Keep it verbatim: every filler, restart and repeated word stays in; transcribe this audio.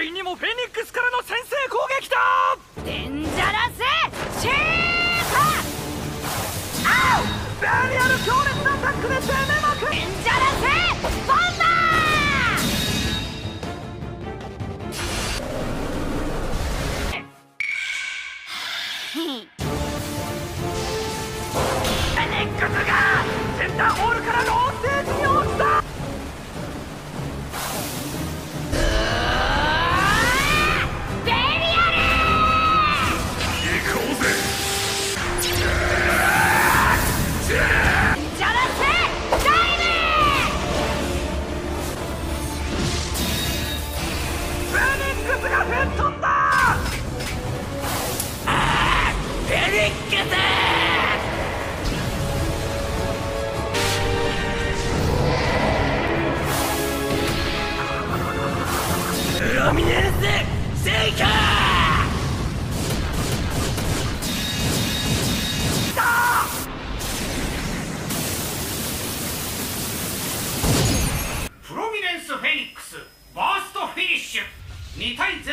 第にもフェニックスからの先制攻撃だ。 デンジャラスシュート。 アウベリアル強烈なタックで攻めまくる。 デンジャラスボンバー。 フェニックスがセンターホールからローステージに落ちた。ラミネースセイカープロミネンスフェニックスバーストフィニッシュにたいゼロ。